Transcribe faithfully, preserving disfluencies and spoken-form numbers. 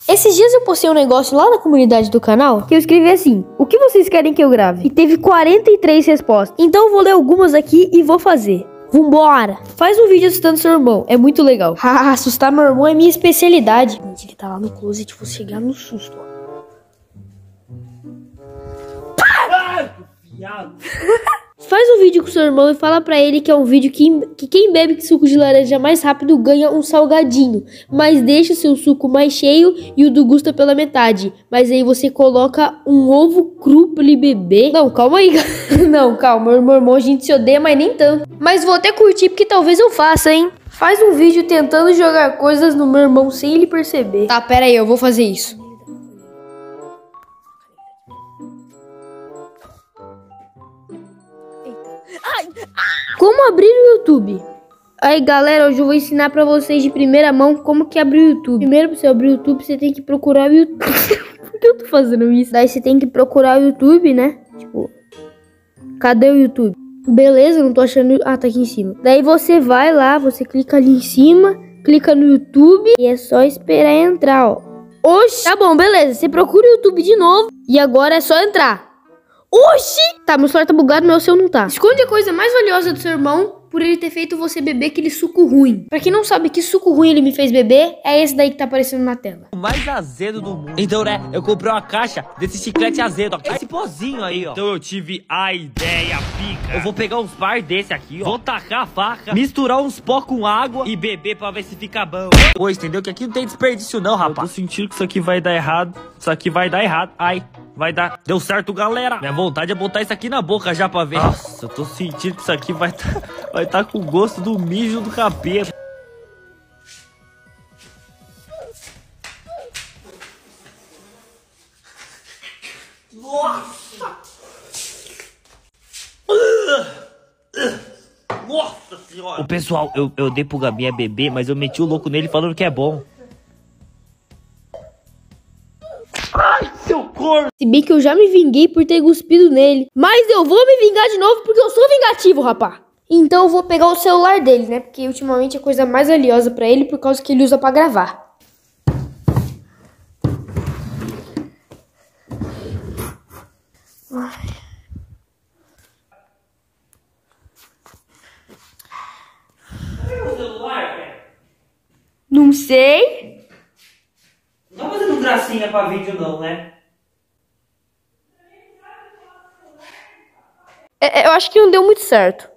Esses dias eu postei um negócio lá na comunidade do canal que eu escrevi assim: o que vocês querem que eu grave? E teve quarenta e três respostas. Então eu vou ler algumas aqui e vou fazer. Vambora! Faz um vídeo assustando seu irmão, é muito legal. Haha, assustar meu irmão é minha especialidade. Gente, ele tá lá no closet, vou chegar no susto, ó. Faz um vídeo com seu irmão e fala pra ele que é um vídeo que, que quem bebe suco de laranja mais rápido ganha um salgadinho. Mas deixa o seu suco mais cheio e o do Gusta pela metade. Mas aí você coloca um ovo cru pra ele beber. Não, calma aí. Não, calma, meu irmão, a gente se odeia, mas nem tanto. Mas vou até curtir porque talvez eu faça, hein. Faz um vídeo tentando jogar coisas no meu irmão sem ele perceber. Tá, pera aí, eu vou fazer isso. Como abrir o YouTube? Aí galera, hoje eu vou ensinar pra vocês de primeira mão como que abre o YouTube. Primeiro, pra você abrir o YouTube, você tem que procurar o YouTube. Por que eu tô fazendo isso? Daí você tem que procurar o YouTube, né? Tipo, cadê o YouTube? Beleza, não tô achando... Ah, tá aqui em cima. Daí você vai lá, você clica ali em cima, clica no YouTube e é só esperar entrar, ó. Oxi! Tá bom, beleza. Você procura o YouTube de novo e agora é só entrar. Oxi! Tá, meu celular tá bugado, meu seu não tá. Esconde a coisa mais valiosa do seu irmão por ele ter feito você beber aquele suco ruim. Pra quem não sabe que suco ruim ele me fez beber, é esse daí que tá aparecendo na tela. O mais azedo do mundo. Então, né, eu comprei uma caixa desse chiclete azedo, ó. Esse pozinho aí, ó. Então eu tive a ideia pica. Eu vou pegar uns bar desse aqui, ó. Vou tacar a faca, misturar uns pó com água e beber pra ver se fica bom. Pois, entendeu? Que aqui não tem desperdício não, rapaz. Eu tô sentindo que isso aqui vai dar errado. Isso aqui vai dar errado. Ai. Vai dar. Deu certo, galera. Minha vontade é botar isso aqui na boca já pra ver. Nossa, eu tô sentindo que isso aqui vai tá, vai tá com o gosto do mijo do capeta. Nossa! Nossa senhora! Ô, pessoal, eu, eu dei pro Gabinha beber, mas eu meti o louco nele falando que é bom. Ai, seu corno! Se bem que eu já me vinguei por ter cuspido nele. Mas eu vou me vingar de novo porque eu sou vingativo, rapá. Então eu vou pegar o celular dele, né? Porque ultimamente é a coisa mais valiosa pra ele por causa que ele usa pra gravar. Ai. Cadê o celular, velho? Não sei. Não tá fazendo gracinha pra vídeo não, né? É, eu acho que não deu muito certo.